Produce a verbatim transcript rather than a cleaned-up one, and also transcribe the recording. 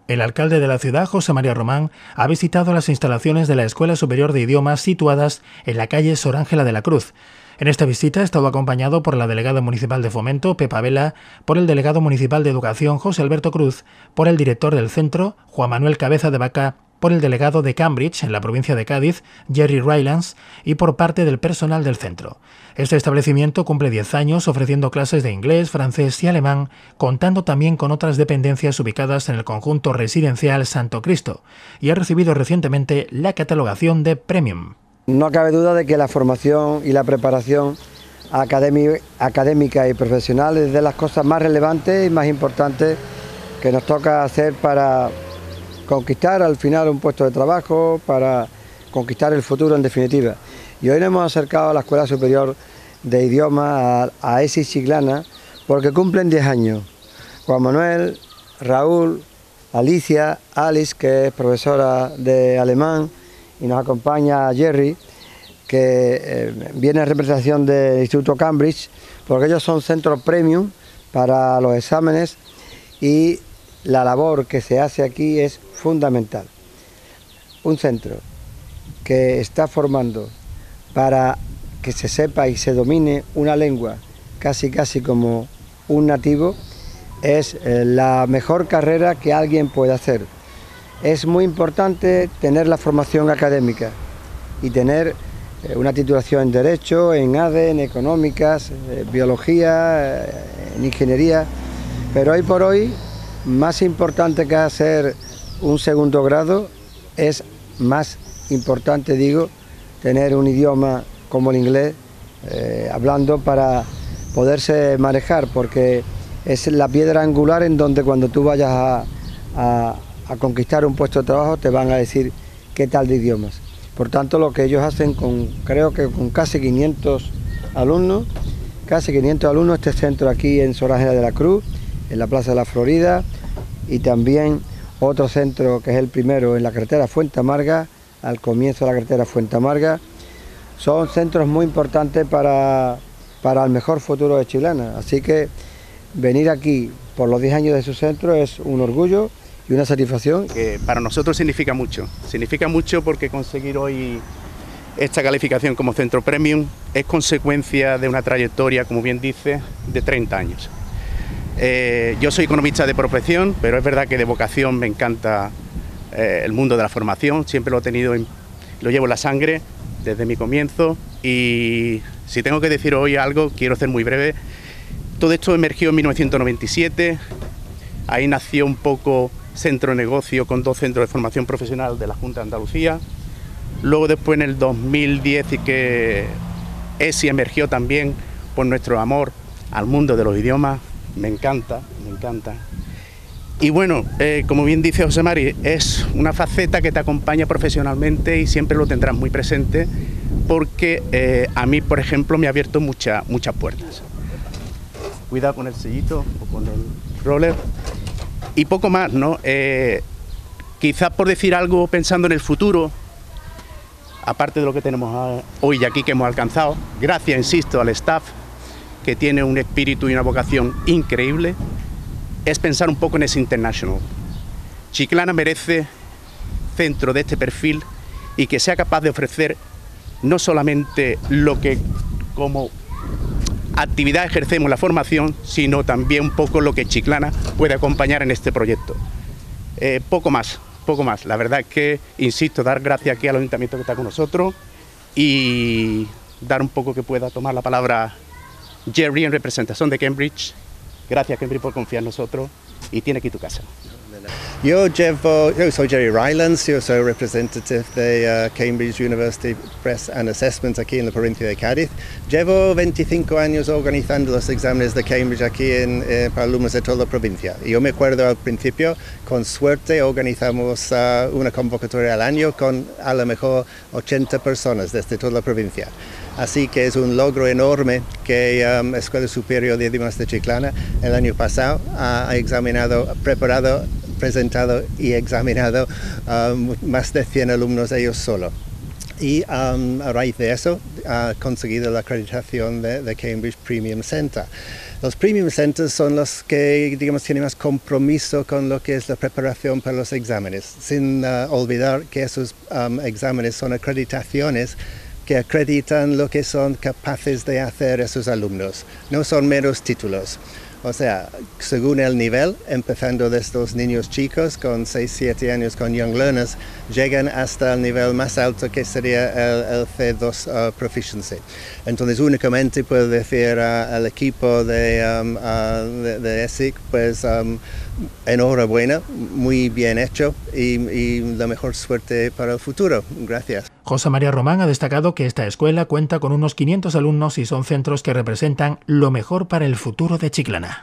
El alcalde de la ciudad, José María Román, ha visitado las instalaciones de la Escuela Superior de Idiomas situadas en la calle Sor Ángela de la Cruz. En esta visita ha estado acompañado por la delegada municipal de Fomento, Pepa Vela, por el delegado municipal de Educación, José Alberto Cruz, por el director del centro, Juan Manuel Cabeza de Vaca, por el delegado de Cambridge, en la provincia de Cádiz, Jerry Rylance, y por parte del personal del centro. Este establecimiento cumple diez años ofreciendo clases de inglés, francés y alemán, contando también con otras dependencias ubicadas en el conjunto residencial Santo Cristo, y ha recibido recientemente la catalogación de Premium. No cabe duda de que la formación y la preparación académica y profesional es de las cosas más relevantes y más importantes que nos toca hacer para conquistar al final un puesto de trabajo, para conquistar el futuro en definitiva. Y hoy nos hemos acercado a la Escuela Superior de Idiomas, a, a E S I Chiclana, porque cumplen diez años. Juan Manuel, Raúl, Alicia, Alice, que es profesora de alemán, y nos acompaña Jerry, que eh, viene en representación del Instituto Cambridge, porque ellos son centros premium para los exámenes y la labor que se hace aquí es fundamental. Un centro que está formando para que se sepa y se domine una lengua casi casi como un nativo es la mejor carrera que alguien puede hacer. Es muy importante tener la formación académica y tener una titulación en Derecho, en A D E, en Económicas, en Biología, en Ingeniería, pero hoy por hoy más importante que hacer un segundo grado es más importante, digo, tener un idioma como el inglés, eh, hablando para poderse manejar, porque es la piedra angular en donde cuando tú vayas a, a, a conquistar un puesto de trabajo te van a decir qué tal de idiomas. Por tanto, lo que ellos hacen con, creo que con casi quinientos alumnos, casi quinientos alumnos, este centro aquí en Sor Ángela de la Cruz, en la Plaza de la Florida, y también otro centro que es el primero en la carretera Fuentamarga, al comienzo de la carretera Fuentamarga. Son centros muy importantes para, para el mejor futuro de Chiclana, así que venir aquí por los diez años de su centro es un orgullo y una satisfacción. Que para nosotros significa mucho, significa mucho porque conseguir hoy esta calificación como centro premium es consecuencia de una trayectoria, como bien dice, de treinta años. Eh, yo soy economista de profesión, pero es verdad que de vocación me encanta eh, el mundo de la formación, siempre lo he tenido, en, lo llevo en la sangre desde mi comienzo, y si tengo que decir hoy algo, quiero ser muy breve. Todo esto emergió en mil novecientos noventa y siete, ahí nació un poco Centro de Negocio con dos centros de formación profesional de la Junta de Andalucía. Luego después en el dos mil diez y que E S I emergió también por nuestro amor al mundo de los idiomas. Me encanta, me encanta. Y bueno, eh, como bien dice José Mari, es una faceta que te acompaña profesionalmente y siempre lo tendrás muy presente porque eh, a mí, por ejemplo, me ha abierto mucha, muchas puertas. Cuidado con el sellito o con el roller. Y poco más, ¿no? Eh, quizás por decir algo pensando en el futuro, aparte de lo que tenemos hoy y aquí que hemos alcanzado, gracias, insisto, al staff, que tiene un espíritu y una vocación increíble, es pensar un poco en ese international. Chiclana merece centro de este perfil y que sea capaz de ofrecer no solamente lo que como actividad ejercemos la formación, sino también un poco lo que Chiclana puede acompañar en este proyecto. Eh, poco más, poco más. La verdad es que, insisto, dar gracias aquí al ayuntamiento que está con nosotros y dar un poco que pueda tomar la palabra Jerry en representación de Cambridge. Gracias, Cambridge, por confiar en nosotros y tiene aquí tu casa. Yo llevo, yo soy Jerry Rylance, yo soy representative de uh, Cambridge University Press and Assessment aquí en la provincia de Cádiz. Llevo veinticinco años organizando los exámenes de Cambridge aquí en, eh, para alumnos de toda la provincia. Y yo me acuerdo al principio, con suerte organizamos uh, una convocatoria al año con a lo mejor ochenta personas desde toda la provincia. Así que es un logro enorme que um, la Escuela Superior de Idiomas de Chiclana el año pasado ha examinado, preparado, presentado y examinado um, más de cien alumnos ellos solo. Y um, a raíz de eso ha conseguido la acreditación de, de Cambridge Premium Center. Los Premium Centers son los que, digamos, tienen más compromiso con lo que es la preparación para los exámenes, sin uh, olvidar que esos um, exámenes son acreditaciones que acreditan lo que son capaces de hacer esos alumnos, no son meros títulos. O sea, según el nivel, empezando desde los niños chicos con seis siete años con Young Learners, llegan hasta el nivel más alto que sería el, el C dos uh, Proficiency. Entonces únicamente puedo decir uh, al equipo de, um, uh, de, de E S I C, pues um, enhorabuena, muy bien hecho y, y la mejor suerte para el futuro. Gracias. José María Román ha destacado que esta escuela cuenta con unos quinientos alumnos y son centros que representan lo mejor para el futuro de Chiclana.